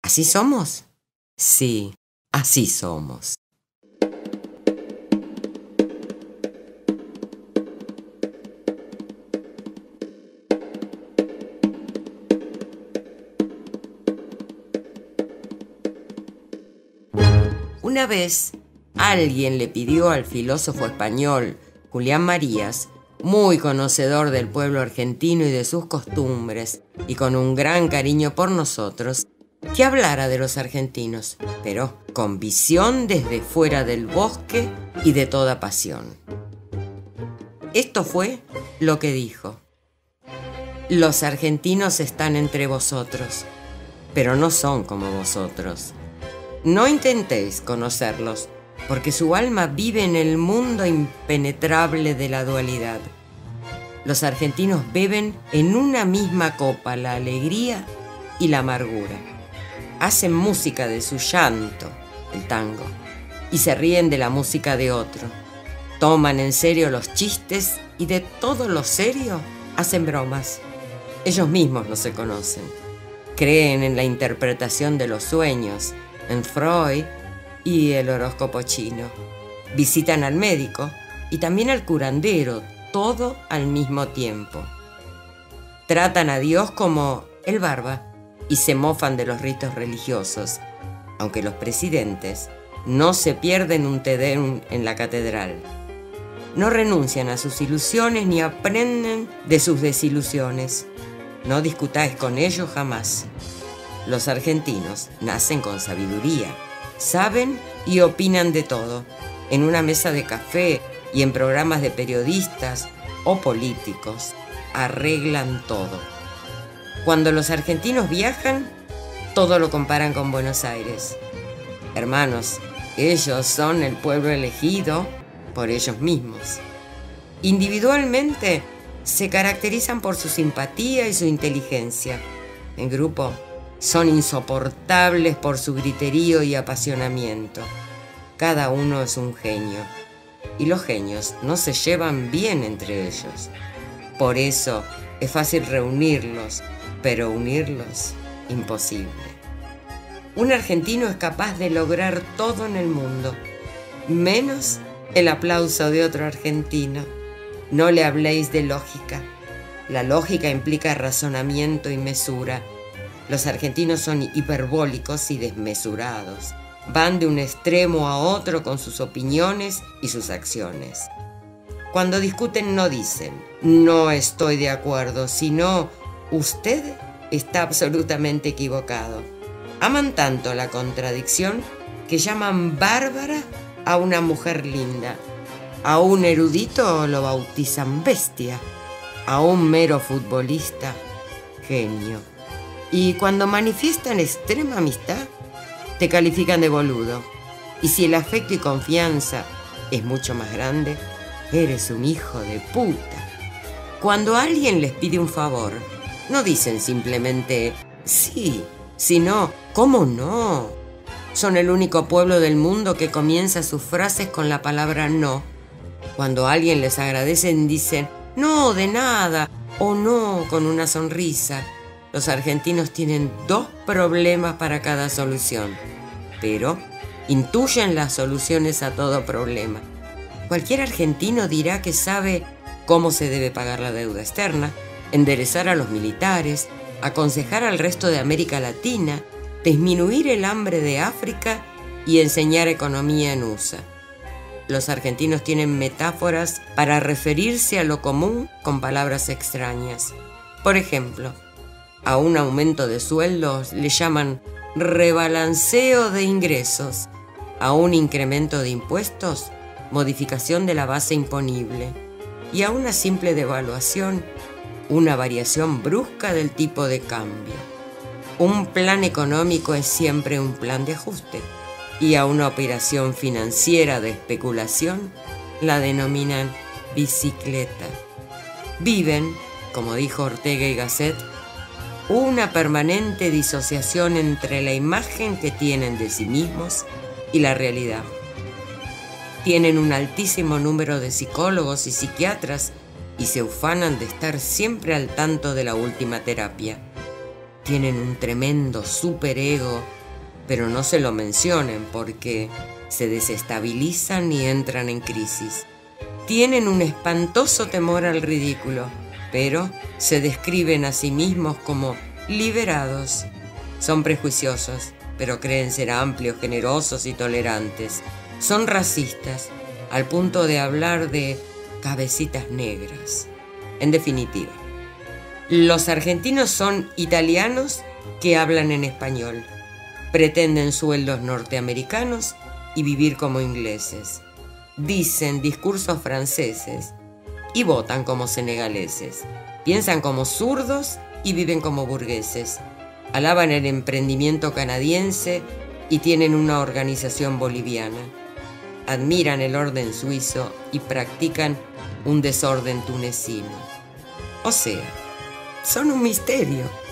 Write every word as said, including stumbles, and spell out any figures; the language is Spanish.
¿Así somos? Sí, así somos. Una vez, alguien le pidió al filósofo español Julián Marías, muy conocedor del pueblo argentino y de sus costumbres, y con un gran cariño por nosotros, que hablara de los argentinos, pero con visión desde fuera del bosque y de toda pasión. Esto fue lo que dijo: los argentinos están entre vosotros, pero no son como vosotros. No intentéis conocerlos, porque su alma vive en el mundo impenetrable de la dualidad. Los argentinos beben en una misma copa la alegría y la amargura. Hacen música de su llanto, el tango, y se ríen de la música de otro. Toman en serio los chistes y de todo lo serio hacen bromas. Ellos mismos no se conocen. Creen en la interpretación de los sueños, en Freud y el horóscopo chino. Visitan al médico y también al curandero, todo al mismo tiempo. Tratan a Dios como el barba y se mofan de los ritos religiosos, aunque los presidentes no se pierden un Te Deum en la catedral. No renuncian a sus ilusiones ni aprenden de sus desilusiones. No discutáis con ellos jamás. Los argentinos nacen con sabiduría, saben y opinan de todo. En una mesa de café y en programas de periodistas o políticos, arreglan todo. Cuando los argentinos viajan, todo lo comparan con Buenos Aires. Hermanos, ellos son el pueblo elegido por ellos mismos. Individualmente, se caracterizan por su simpatía y su inteligencia. En grupo, son insoportables por su griterío y apasionamiento. Cada uno es un genio, y los genios no se llevan bien entre ellos. Por eso es fácil reunirlos, pero unirlos, imposible. Un argentino es capaz de lograr todo en el mundo, menos el aplauso de otro argentino. No le habléis de lógica. La lógica implica razonamiento y mesura. Los argentinos son hiperbólicos y desmesurados. Van de un extremo a otro con sus opiniones y sus acciones. Cuando discuten no dicen, no estoy de acuerdo, sino, usted está absolutamente equivocado. Aman tanto la contradicción que llaman bárbara a una mujer linda. A un erudito lo bautizan bestia. A un mero futbolista, genio. Y cuando manifiestan extrema amistad, te califican de boludo. Y si el afecto y confianza es mucho más grande, eres un hijo de puta. Cuando alguien les pide un favor, no dicen simplemente sí, sino ¿cómo no? Son el único pueblo del mundo que comienza sus frases con la palabra no. Cuando a alguien les agradecen, dicen no, de nada, o no, con una sonrisa. Los argentinos tienen dos problemas para cada solución, pero intuyen las soluciones a todo problema. Cualquier argentino dirá que sabe cómo se debe pagar la deuda externa, enderezar a los militares, aconsejar al resto de América Latina, disminuir el hambre de África y enseñar economía en U S A. Los argentinos tienen metáforas para referirse a lo común con palabras extrañas. Por ejemplo, a un aumento de sueldos le llaman rebalanceo de ingresos, a un incremento de impuestos, modificación de la base imponible, y a una simple devaluación, una variación brusca del tipo de cambio. Un plan económico es siempre un plan de ajuste, y a una operación financiera de especulación la denominan bicicleta. Viven, como dijo Ortega y Gasset, una permanente disociación entre la imagen que tienen de sí mismos y la realidad. Tienen un altísimo número de psicólogos y psiquiatras y se ufanan de estar siempre al tanto de la última terapia. tienen un tremendo superego, pero no se lo mencionen porque se desestabilizan y entran en crisis. Tienen un espantoso temor al ridículo, pero se describen a sí mismos como liberados. Son prejuiciosos, pero creen ser amplios, generosos y tolerantes. Son racistas, al punto de hablar de cabecitas negras. En definitiva, los argentinos son italianos que hablan en español. Pretenden sueldos norteamericanos y vivir como ingleses. Dicen discursos franceses y votan como senegaleses. Piensan como zurdos y viven como burgueses. Alaban el emprendimiento canadiense y tienen una organización boliviana. Admiran el orden suizo y practican un desorden tunecino. O sea, son un misterio.